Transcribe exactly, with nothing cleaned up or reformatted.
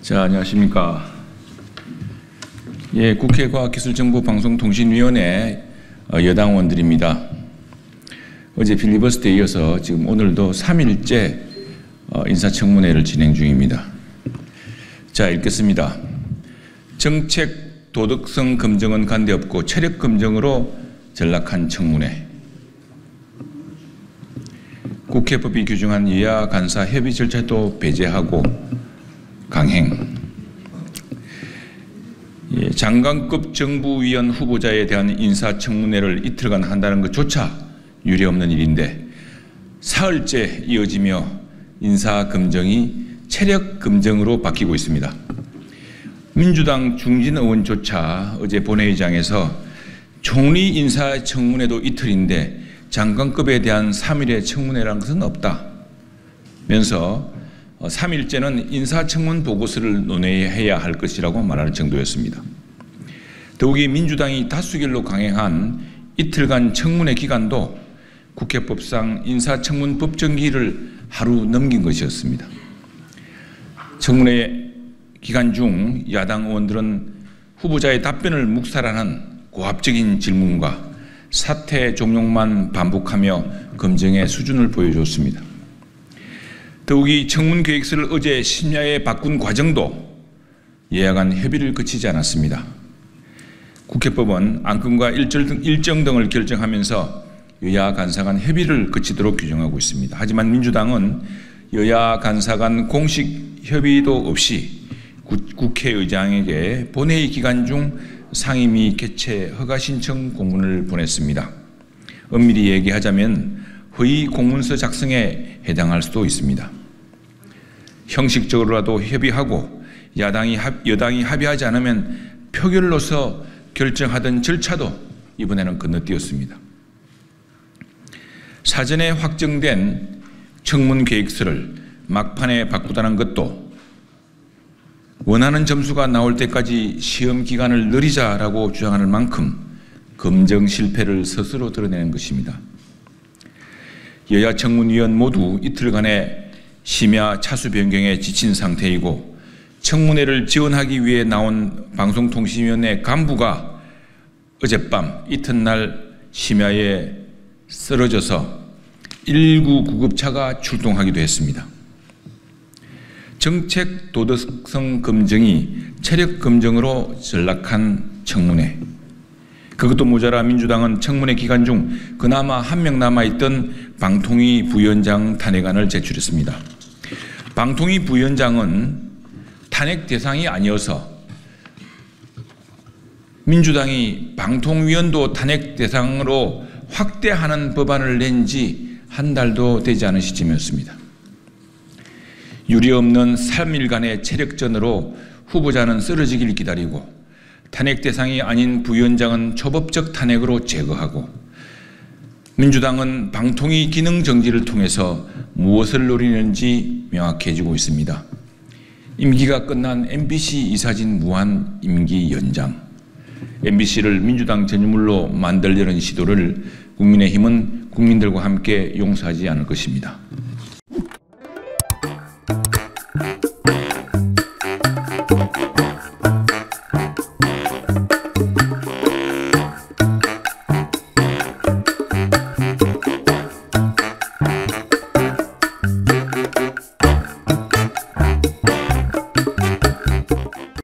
자, 안녕하십니까. 예, 국회 과학기술정보방송통신위원회 여당 의원들입니다. 어제 필리버스터에 이어서 지금 오늘도 삼 일째 인사청문회를 진행 중입니다. 자, 읽겠습니다. 정책 도덕성 검증은 관대없고 체력 검증으로 전락한 청문회. 국회법이 규정한 여야 간사 협의 절차도 배제하고 강행. 예, 장관급 정부위원 후보자에 대한 인사청문회를 이틀간 한다는 것조차 유례없는 일인데 사흘째 이어지며 인사검증이 체력검증으로 바뀌고 있습니다. 민주당 중진 의원조차 어제 본회의장에서 총리 인사청문회도 이틀인데 장관급에 대한 삼 일의 청문회라는 것은 없다면서 삼 일째는 인사청문 보고서를 논의해야 할 것이라고 말할 정도였습니다. 더욱이 민주당이 다수결로 강행한 이틀간 청문회 기간도 국회법상 인사청문 법정기일을 하루 넘긴 것이었습니다. 청문회 기간 중 야당 의원들은 후보자의 답변을 묵살하는 고압적인 질문과 사퇴 종용만 반복하며 검증의 수준을 보여줬습니다. 더욱이 청문계획서를 어제 심야에 바꾼 과정도 여야 간 협의를 거치지 않았습니다. 국회법은 안건과 일정 등을 결정하면서 여야 간사 간 협의를 거치도록 규정하고 있습니다. 하지만 민주당은 여야 간사 간 공식 협의도 없이 국회의장에게 본회의 기간 중 상임위 개최 허가 신청 공문을 보냈습니다. 엄밀히 얘기하자면 허위 공문서 작성에 해당할 수도 있습니다. 형식적으로라도 협의하고 야당이 합, 여당이 합의하지 않으면 표결로서 결정하던 절차도 이번에는 건너뛰었습니다. 사전에 확정된 청문 계획서를 막판에 바꾸다는 것도 원하는 점수가 나올 때까지 시험 기간을 늘리자라고 주장하는 만큼 검증 실패를 스스로 드러내는 것입니다. 여야 청문위원 모두 이틀간의 심야 차수 변경에 지친 상태이고 청문회를 지원하기 위해 나온 방송통신위원회 간부가 어젯밤 이튿날 심야에 쓰러져서 일구 구급차가 출동하기도 했습니다. 정책 도덕성 검증이 체력 검증으로 전락한 청문회. 그것도 모자라 민주당은 청문회 기간 중 그나마 한 명 남아있던 방통위 부위원장 탄핵안을 제출했습니다. 방통위 부위원장은 탄핵 대상이 아니어서 민주당이 방통위원도 탄핵 대상으로 확대하는 법안을 낸 지 한 달도 되지 않은 시점이었습니다. 유례없는 삼 일간의 체력전으로 후보자는 쓰러지길 기다리고 탄핵 대상이 아닌 부위원장은 초법적 탄핵으로 제거하고 민주당은 방통위 기능 정지를 통해서 무엇을 노리는지 명확해지고 있습니다. 임기가 끝난 엠비씨 이사진 무한 임기 연장, 엠비씨를 민주당 전유물로 만들려는 시도를 국민의힘은 국민들과 함께 용서하지 않을 것입니다.